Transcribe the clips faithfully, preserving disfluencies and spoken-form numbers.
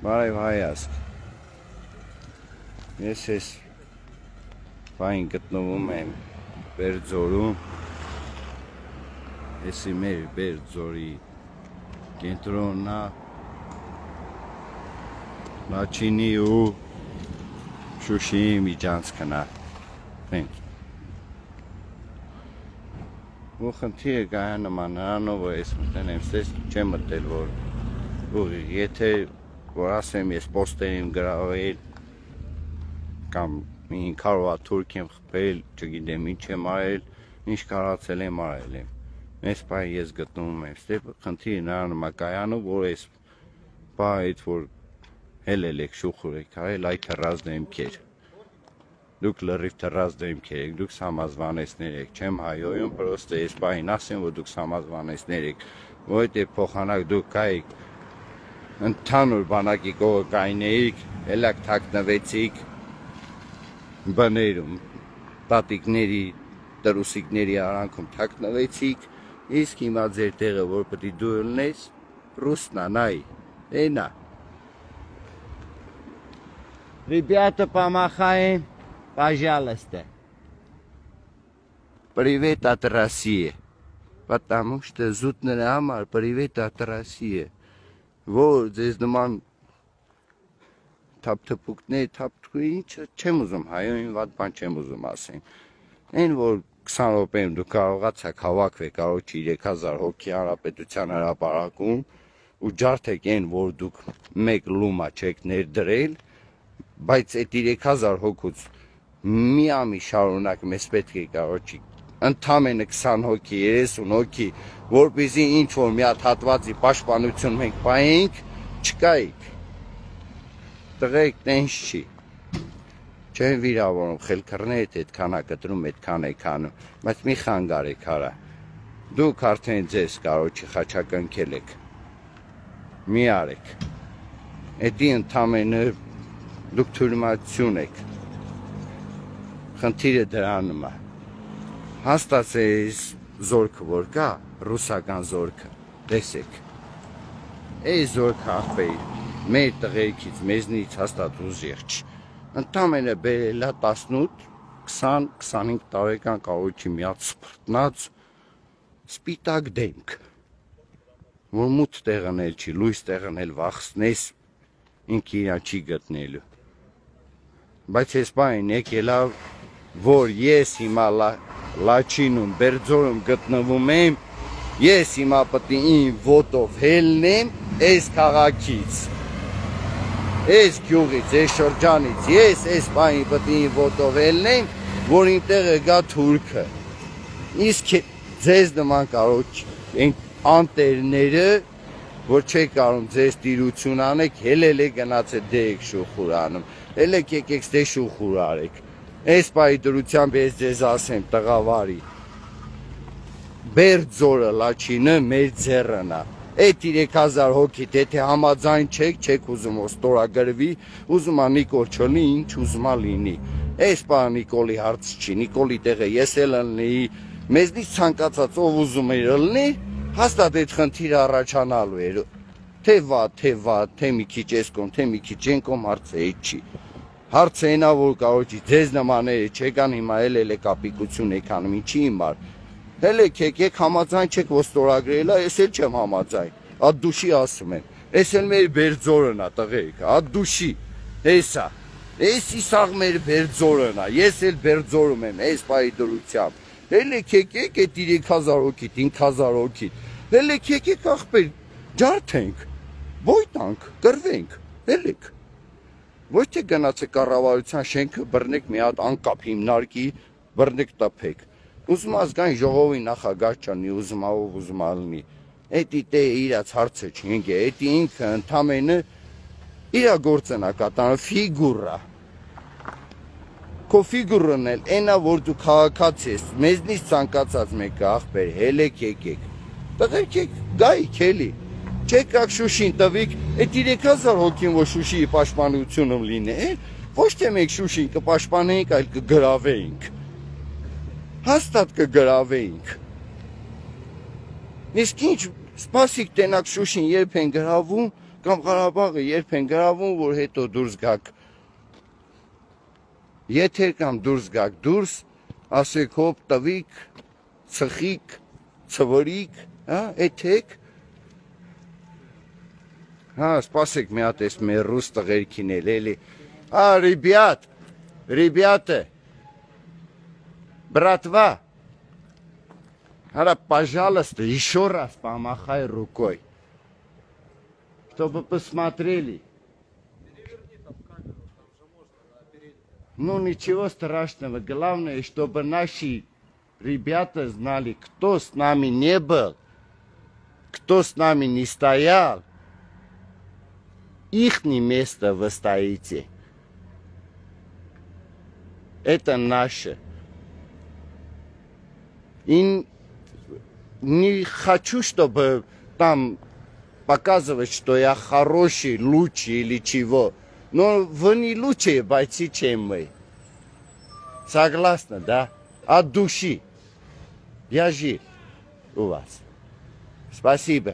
Բարև հայացք, ես ես պային գտնվում եմ Բերձորում, եսի մեր Բերձորի կենտրոնն է, Լաչինի ու Շուշիի միջանցքն է, ու խնդիրը կայա նման նրանով, որ ես մտել եմ, ստես չեմ մտել, որ ուղիղ, եթե որ ասեմ ես պոստեր եմ գրավել կամ հինգ հարյուր հատ թուրք եմ խփել, չգիտեմ ինչ եմ արել, ինչ կարացել եմ արել եմ։ Այս պահի ես գտնվում եմ, ստե խնդիրը նրանում է կայանում, որ ես պահ այդ որ հելել եք շուխուր եք արել, այդ թռած դեմքեր։ Դուք լրիվ թռած դեմքեր եք, դուք սամազվանեցներ եք, չեմ հայոյում, պրոստը ես պահին ասեմ, որ դուք սամազվանեցներ եք, որովհետև փոխանակ դուք կայիք ընդհանուր բանակի կողը կայնեիք, հելակ թաքնվեցիք բներում, տատիկների, տրուսիկների արանքում թաքնվեցիք, իսկ հիմա ձեր տեղը, որ պտի դու ելնես, ռուսնա, նայ, էնա։ Ребята, помахаем, пожалуйста. Привет от России. Потому что зутները համար привет от России. Որ ձեզ նման թափթփուկներ, թափթփուկ ինչ չեմ ուզում հայոյին վատ բան չեմ ուզում ասեմ։ Այն որ քսան րոպեում դու կարողացաք հավաքվել կարոջի երեք հազար հոգի հանրապետության հրապարակում ու ջարդեք այն որ դուք մեկ լումա չեք ներդրել, բայց այդ երեք հազար հոգուց մի ամի շարունակ մեզ պետք է կարոջի ընդամենը քսան հոգի, երեսուն հոգի, որպեսզի ինչ որ մի հատ հատվածի պաշտպանություն մենք պահենք, չկայիք։ Տղեկ տենց չի։ Չեն վիրավորում, խելքռներդ այդքան է կտրում, այդքան է քանում, բայց մի խանգարեք արա։ Դուք արդեն ձեզ կարոջի խաչակնքել եք։ Մի արեք։ Էդի ընդամենը դուք թյուրիմացություն եք։ Խնդիրը դրանում է։ Հաստատ այս զորքը որ կա, ռուսական զորքը, տեսեք, այս զորքը ախպեի, մեր տղերքից, մեզնից հաստատ ուժեղ չի, ընդամենը բերելա տասնութ, քսան, քսանհինգ տարեկան կարոջի մի հատ սպրտնած, սպիտակ դեմք, որ մութ տեղն էլ չի, լույս տեղն էլ վախսնես, ինք իրան չի գտնելու, բայց ես պային եկելա, որ ես հիմա Լաչինում, Բերձորում գտնվում եմ, ես հիմա պետք է իմ ոտով հելնեմ այս քաղաքից, այս գյուղից, այս շրջանից, ես այս պահին պետք է իմ ոտով հելնեմ, որ իմ տեղը գա թուրքը, իսկ ձեզ նման կարոջ են անտերները, որ չեք կարում ձեզ տիրություն անեք, հելել եք գնացել դե եք շուխուր անում, հելեք եկեք ստե շուխուր արեք, Այս պայի դրությամբ ես ձեզ ասեմ տղավարի, Բերձորը Լաչինը մեր ձեռն է, այդ երեք հազար հոգիդ, եթե համաձայն չեք, չեք ուզում որ ստորագրվի, ուզում ա Նիկոլ չլինի, ինչ ուզում ա լինի, այս պահը Նիկոլի հարց չի, Նիկոլի տեղը ես էլ ըլնեի, մեզնից ցանկացած ով ուզում էր ըլնի, հաստատ այդ խնդիրը առաջանալու էր, թե վատ, թե վատ, թե մի քիչ էս կոմ, թե մի քիչ են կոմ հարցը այդ չի, Հարցը այնա որ կարոջի ձեզ նմաները չեկան հիմա էլ էլ է կապիկություն եք անում, ինչի հիմար, հել եք եկեք համաձայն չեք որ ստորագրել է, ես էլ չեմ համաձայն, ատ դուշի ասում եմ, ես էլ մեր Բերձորն է տղեկ, ատ դուշի, հեսա, ես իսաղ մեր Բերձորն է, ես էլ Բերձորում եմ, ես պայի դրությամբ, հել եք եկեք այդ երեք հազար հոգիտ, հինգ հազար հոգիտ, հել եք եկեք ախպեր, ջարդենք, բոյտանք, կրվենք, հել եք Ոչ թե գնացեք կառավարության շենքը բռնեք մի հատ անկապ հիմնարկի, բռնեք տփեք։ Ուզում ազգային ժողովի նախագահ չանի, ուզում ով ուզում ալնի։ Էդի դե իրաց հարցը չինգե, էդի ինքը ընդամենը իրա գործն է կատարում ֆիգուրա։ Քո ֆիգուրն էլ այնա որ դու քաղաքացի ես, մեզնից ցանկացած մեկը ախպեր, հելեք եկեք։ Տղերք եք գայիք էլի։ Չեք ակ Շուշին տվիք, այդ երեք հազար հոգին որ Շուշիի պաշտպանությունում լիներ, ոչ թե մենք Շուշին կպաշտպանեինք, այլ կգրավեինք։ Հաստատ կգրավեինք։ Իսկ ինչ սպասիկ տենակ Շուշին երբ են գրավում, կամ Ղարաբաղը երբ են գրավում, որ հետո դուրս գաք Եթե կամ դուրս գաք դուրս, ասեք հոպ տվիք, ծխիկ, ծվրիկ, էթեք, հա, սպասեք մի հատ ես մեր ռուս տղերքին էլ էլի, ա, ребят, ребята, братва, Ара, пожалуйста, еще раз помахай рукой, чтобы посмотрели. Ну, ничего страшного. Главное, чтобы наши ребята знали, кто с нами не был, кто с нами не стоял. Ихнее место вы стоите. Это наше. И не хочу, чтобы там показывать, что я хороший, лучший или чего. Но вы не лучшие бойцы, чем мы. Согласна, да? От души. Я жив у вас. Спасибо.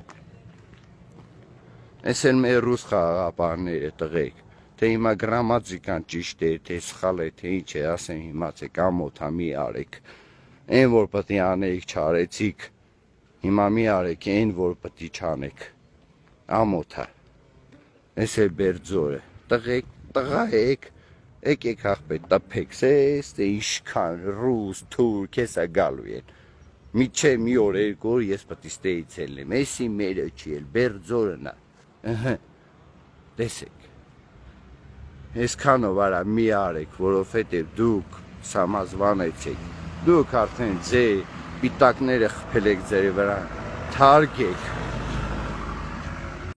Ես էլ մեր ռուս խաղապարները տղեկ, թե հիմա գրամատիկան ճիշտ է, թե սխալ է, թե ինչ է, ասեն հիմա ցեք ամոթա մի արեք, այն որ պետք է անեիք չարեցիք, հիմա մի արեք, այն որ պետք է չանեք, ամոթա, ես էլ բերձոր է, տղեկ, տղա եք, եկեք աղբետ տպեք, սես, թե իշքան, ռուս, թուրք, հեսա գալու են, մի չէ մի օր երկու օր ես պետք է ստեից ելնեմ, եսի մերը չի էլ, բերձորն է, տեսեք, այսքանով արա մի արեք, որովհետև դուք սամազվանեցեք, դուք արդեն ձեր պիտակները խփել եք ձեր վրա, թարգեք,